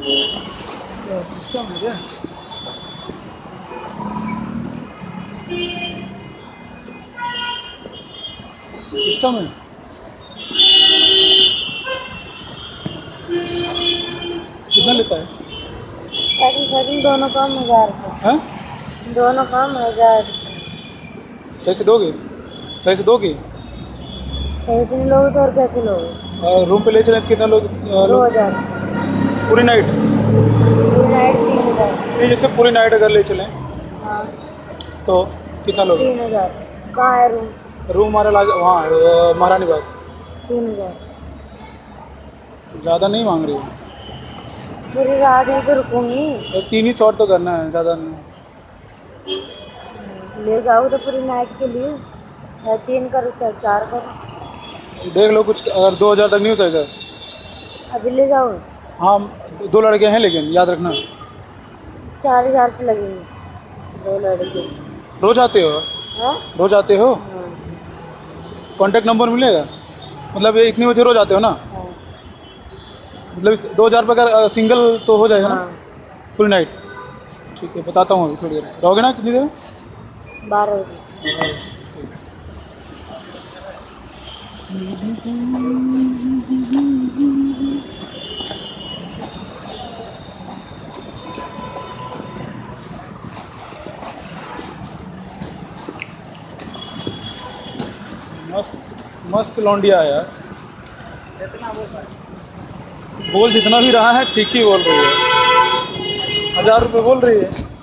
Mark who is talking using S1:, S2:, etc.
S1: क्या सिस्टम है क्या? सिस्टम है। कितना लेता है?
S2: पैकिंग दोनों काम 1000 रुपये।
S1: हाँ?
S2: दोनों काम 1000।
S1: सही से दोगे? सही से दोगे?
S2: सही से नहीं लोगे तो और कैसे लोगे?
S1: और रूम पे ले चलें तो कितना लोग?
S2: 2000।
S1: पूरी नाइट?
S2: पूरी नाइट 3000।
S1: नहीं, जैसे पूरी नाइट अगर ले चलें
S2: हाँ
S1: तो कितना लोगे?
S2: 3000। कहाँ है रूम?
S1: रूम हमारा वहाँ है, महारानी बाग।
S2: 3000।
S1: ज़्यादा नहीं मांग रही हो?
S2: पूरी रात यहीं पे रुकूंगी।
S1: तो 3 ही शॉट तो करना है, ज़्यादा नहीं।
S2: ले जाओ तो पूरी नाइट के लिए 3 करो चाहे 4 करो।
S1: देख लो कुछ, अगर 2000 तक नहीं हो सकेगा।
S2: अभी ले जाओ।
S1: हाँ, 2 लड़के हैं लेकिन याद रखना।
S2: 4000 रुपये लगेंगे 2 लड़के।
S1: रोज आते हो?
S2: हाँ?
S1: रोज आते हो?
S2: हाँ।
S1: कांटेक्ट नंबर मिलेगा? मतलब ये इतनी बजे रोज आते हो ना?
S2: हाँ।
S1: मतलब 2000 रुपये का सिंगल तो हो जाएगा ना?
S2: हाँ।
S1: पूरी नाइट? ठीक है, बताता हूँ अभी थोड़ी देर। रहोगे ना कितनी देर?
S2: 12 बजे।
S1: मस्त मस्त लौंडिया है यार। बोल जितना भी रहा है ठीक ही बोल रही है। 1000 रुपये बोल रही है।